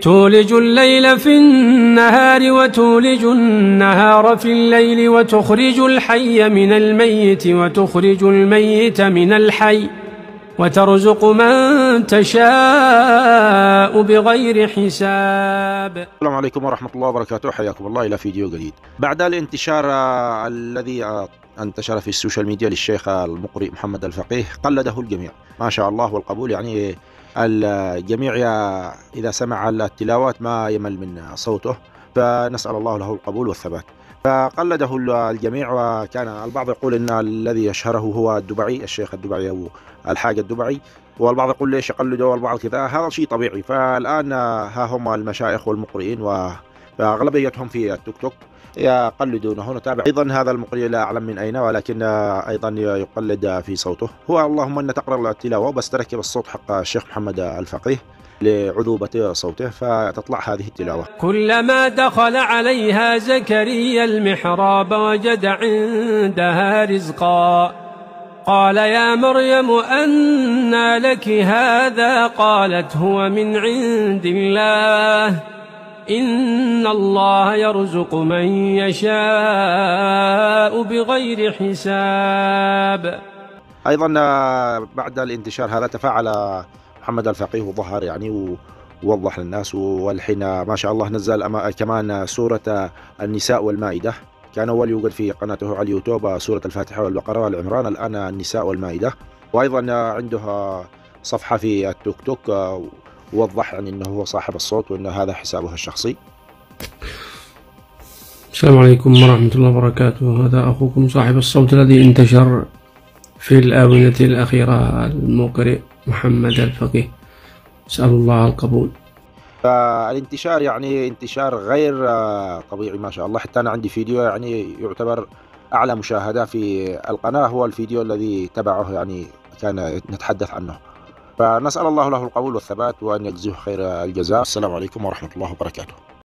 تولج الليل في النهار وتولج النهار في الليل وتخرج الحي من الميت وتخرج الميت من الحي وترزق من تشاء بغير حساب. السلام عليكم ورحمة الله وبركاته، حياكم الله إلى فيديو جديد. بعد الانتشار الذي انتشر في السوشيال ميديا للشيخ المقرئ محمد الفقيه، قلده الجميع ما شاء الله والقبول. يعني الجميع إذا سمع التلاوات ما يمل من صوته، فنسأل الله له القبول والثبات. فقلده الجميع، وكان البعض يقول ان الذي يشهره هو الدبعي، الشيخ الدبعي او الحاج الدبعي، والبعض يقول ليش يقلده، والبعض كذا. هذا شيء طبيعي. فالان ها هم المشايخ والمقرئين فاغلبيتهم في التيك توك يقلدونه. نتابع ايضا هذا المقرئ لا اعلم من اين، ولكن ايضا يقلد في صوته. هو اللهم ان تقرا التلاوه بس تركب الصوت حق الشيخ محمد الفقيه لعذوبة صوته فتطلع هذه التلاوة. كلما دخل عليها زكريا المحراب وجد عندها رزقا قال يا مريم أنى لك هذا؟ قالت هو من عند الله إن الله يرزق من يشاء بغير حساب. أيضا بعد الانتشار هذا تفاعل محمد الفقيه وظهر يعني ووضح للناس، والحين ما شاء الله نزل كمان سورة النساء والمائدة. كان أول يوجد في قناته على اليوتيوب سورة الفاتحة والبقرة والعمران، الآن النساء والمائدة. وأيضا عنده صفحة في التيك توك ووضح يعني أنه هو صاحب الصوت وأن هذا حسابه الشخصي. السلام عليكم ورحمة الله وبركاته. هذا أخوكم صاحب الصوت الذي انتشر في الآونة الأخيرة، المقرئ محمد الفقيه، أسأل الله القبول. فالانتشار يعني انتشار غير طبيعي ما شاء الله. حتى أنا عندي فيديو يعني يعتبر أعلى مشاهدة في القناة، هو الفيديو الذي تبعه يعني كان نتحدث عنه. فنسأل الله له القبول والثبات وأن يجزيه خير الجزاء. السلام عليكم ورحمة الله وبركاته.